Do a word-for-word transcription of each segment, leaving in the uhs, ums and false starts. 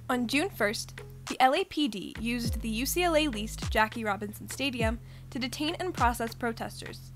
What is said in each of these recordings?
On June first, the L A P D used the U C L A-leased Jackie Robinson Stadium to detain and process protesters.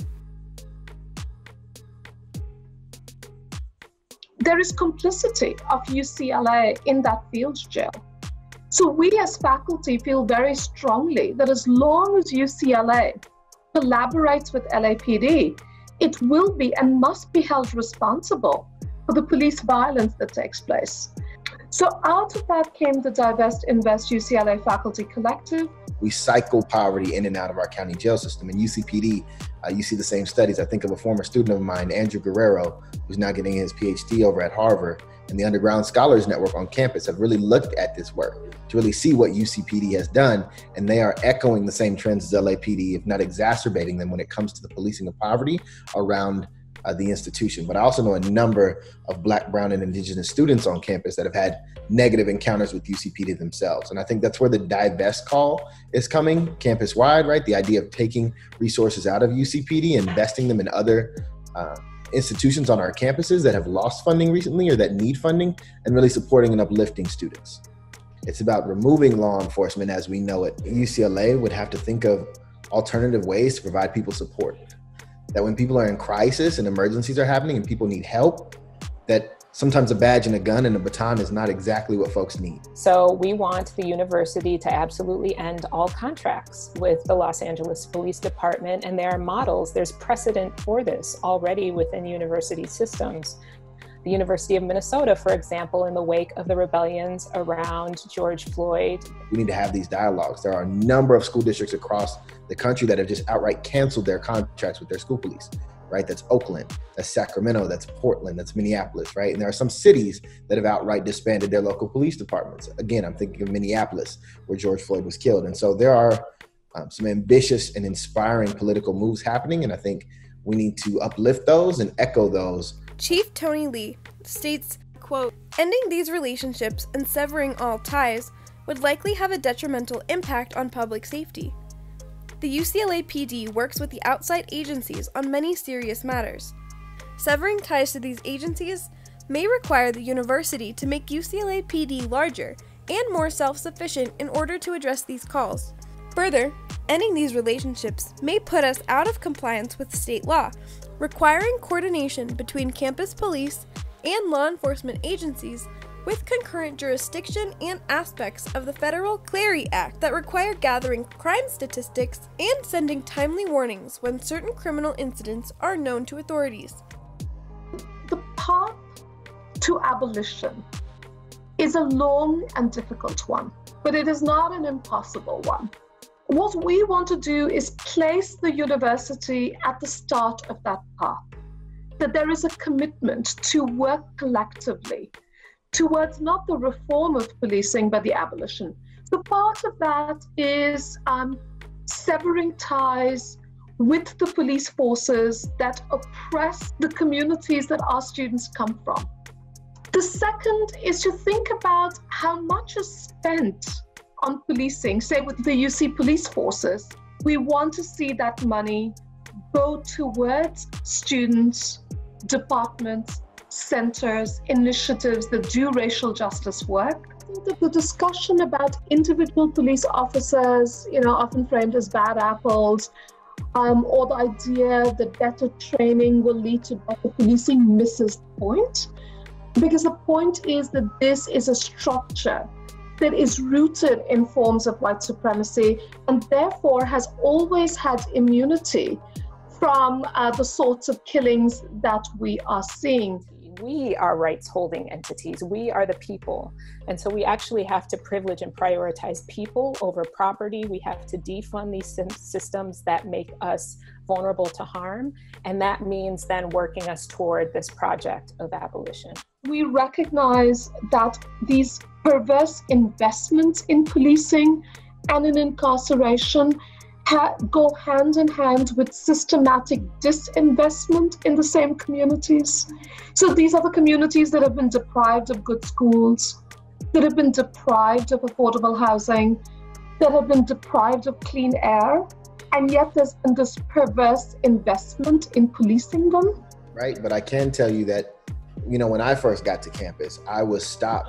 There is complicity of U C L A in that field jail. So we as faculty feel very strongly that as long as U C L A collaborates with L A P D, it will be and must be held responsible for the police violence that takes place. So out of that came the Divest, Invest U C L A Faculty Collective. We cycle poverty in and out of our county jail system. In U C P D, uh, you see the same studies. I think of a former student of mine, Andrew Guerrero, who's now getting his P H D over at Harvard, and the Underground Scholars Network on campus have really looked at this work to really see what U C P D has done, and they are echoing the same trends as L A P D, if not exacerbating them when it comes to the policing of poverty around uh, the institution. But I also know a number of Black, Brown, and Indigenous students on campus that have had negative encounters with U C P D themselves. And I think that's where the Divest call is coming campus-wide, right? The idea of taking resources out of U C P D, investing them in other uh, institutions on our campuses that have lost funding recently or that need funding, and really supporting and uplifting students. It's about removing law enforcement as we know it. U C L A would have to think of alternative ways to provide people support. That when people are in crisis and emergencies are happening and people need help, that sometimes a badge and a gun and a baton is not exactly what folks need. So we want the university to absolutely end all contracts with the Los Angeles Police Department, and there are models, there's precedent for this already within university systems. The University of Minnesota, for example, in the wake of the rebellions around George Floyd. We need to have these dialogues. There are a number of school districts across the country that have just outright canceled their contracts with their school police, right? That's Oakland, that's Sacramento, that's Portland, that's Minneapolis, right? And there are some cities that have outright disbanded their local police departments. Again, I'm thinking of Minneapolis, where George Floyd was killed. And so there are um, some ambitious and inspiring political moves happening, and I think we need to uplift those and echo those. Chief Tony Lee states, quote, "Ending these relationships and severing all ties would likely have a detrimental impact on public safety. The U C L A P D works with the outside agencies on many serious matters. Severing ties to these agencies may require the university to make U C L A P D larger and more self-sufficient in order to address these calls. Further, ending these relationships may put us out of compliance with state law, requiring coordination between campus police and law enforcement agencies with concurrent jurisdiction and aspects of the Federal Clery Act that require gathering crime statistics and sending timely warnings when certain criminal incidents are known to authorities." The path to abolition is a long and difficult one, but it is not an impossible one. What we want to do is place the university at the start of that path, that there is a commitment to work collectively towards not the reform of policing, but the abolition. So part of that is um, severing ties with the police forces that oppress the communities that our students come from. The second is to think about how much is spent on policing, say with the U C police forces. We want to see that money go towards students, departments, centers, initiatives that do racial justice work. I think that the discussion about individual police officers, you know, often framed as bad apples, um, or the idea that better training will lead to better policing misses the point. Because the point is that this is a structure that is rooted in forms of white supremacy and therefore has always had immunity from uh, the sorts of killings that we are seeing. We are rights-holding entities. We are the people. And so we actually have to privilege and prioritize people over property. We have to defund these systems that make us vulnerable to harm. And that means then working us toward this project of abolition. We recognize that these perverse investments in policing and in incarceration ha- go hand in hand with systematic disinvestment in the same communities. So these are the communities that have been deprived of good schools, that have been deprived of affordable housing, that have been deprived of clean air, and yet there's been this perverse investment in policing them. Right, but I can tell you that, you know, when I first got to campus, I was stopped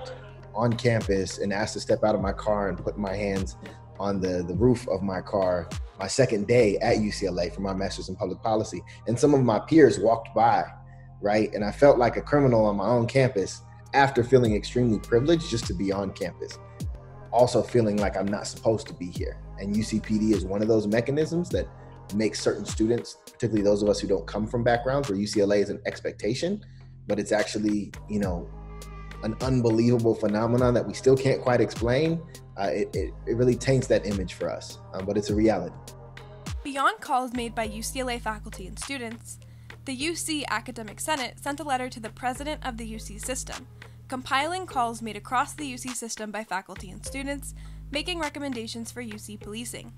on campus and asked to step out of my car and put my hands on the, the roof of my car my second day at U C L A for my master's in public policy. And some of my peers walked by, right? And I felt like a criminal on my own campus after feeling extremely privileged just to be on campus. Also feeling like I'm not supposed to be here. And U C P D is one of those mechanisms that makes certain students, particularly those of us who don't come from backgrounds where U C L A is an expectation, but it's actually, you know, an unbelievable phenomenon that we still can't quite explain. Uh, it, it, it really taints that image for us, um, but it's a reality. Beyond calls made by U C L A faculty and students, the U C Academic Senate sent a letter to the president of the U C system, compiling calls made across the U C system by faculty and students, making recommendations for U C policing.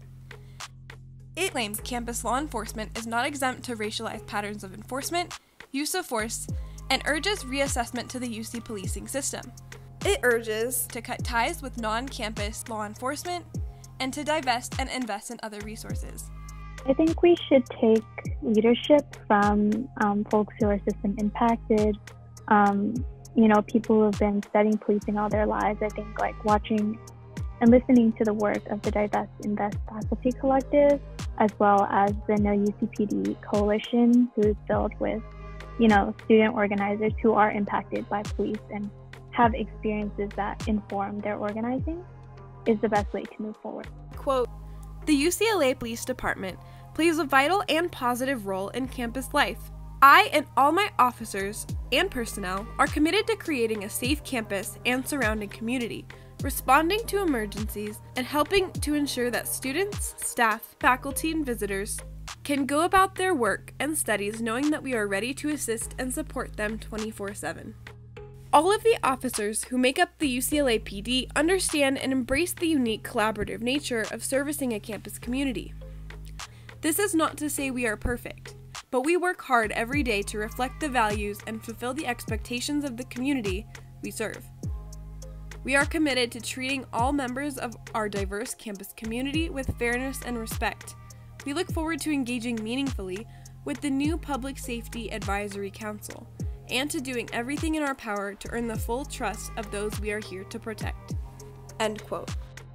It claims campus law enforcement is not exempt to racialized patterns of enforcement, use of force, and urges reassessment to the U C policing system. It urges to cut ties with non-campus law enforcement and to divest and invest in other resources. I think we should take leadership from um, folks who are system impacted, um, you know, people who have been studying policing all their lives. I think like watching and listening to the work of the Divest Invest Faculty Collective, as well as the No U C P D Coalition, who is filled with, you know, student organizers who are impacted by police and have experiences that inform their organizing, is the best way to move forward. Quote, "The U C L A Police Department plays a vital and positive role in campus life. I and all my officers and personnel are committed to creating a safe campus and surrounding community, responding to emergencies, and helping to ensure that students, staff, faculty, and visitors can go about their work and studies knowing that we are ready to assist and support them twenty-four seven. All of the officers who make up the U C L A P D understand and embrace the unique collaborative nature of servicing a campus community. This is not to say we are perfect, but we work hard every day to reflect the values and fulfill the expectations of the community we serve. We are committed to treating all members of our diverse campus community with fairness and respect. We look forward to engaging meaningfully with the new Public Safety Advisory Council and to doing everything in our power to earn the full trust of those we are here to protect." End quote.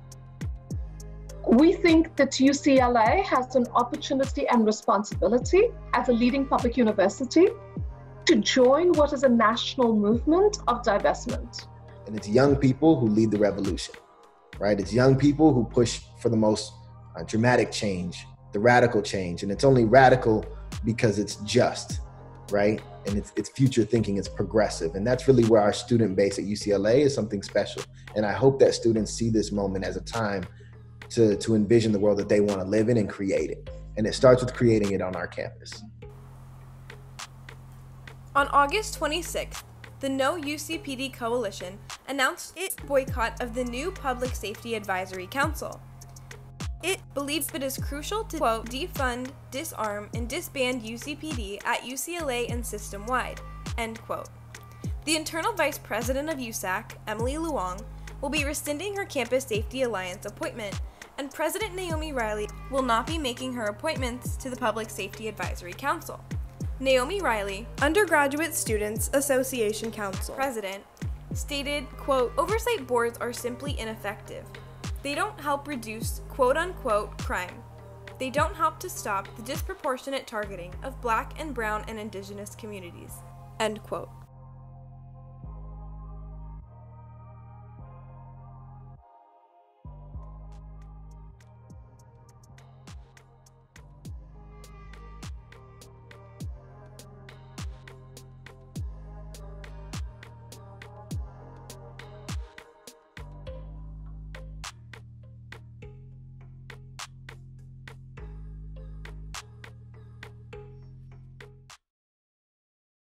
We think that U C L A has an opportunity and responsibility as a leading public university to join what is a national movement of divestment. And it's young people who lead the revolution, right? It's young people who push for the most uh, dramatic change, the radical change. And it's only radical because it's just, right? And it's, it's future thinking, it's progressive. And that's really where our student base at U C L A is something special. And I hope that students see this moment as a time to, to envision the world that they want to live in and create it. And it starts with creating it on our campus. On August twenty-sixth, the No U C P D Coalition announced its boycott of the new Public Safety Advisory Council. It believes it is crucial to, quote, defund, disarm, and disband U C P D at U C L A and system-wide, end quote. The internal vice president of U S A C, Emily Luong, will be rescinding her Campus Safety Alliance appointment, and President Naomi Riley will not be making her appointments to the Public Safety Advisory Council. Naomi Riley, Undergraduate Students Association Council President, stated, quote, "Oversight boards are simply ineffective. They don't help reduce quote-unquote crime. They don't help to stop the disproportionate targeting of Black and Brown and Indigenous communities," end quote.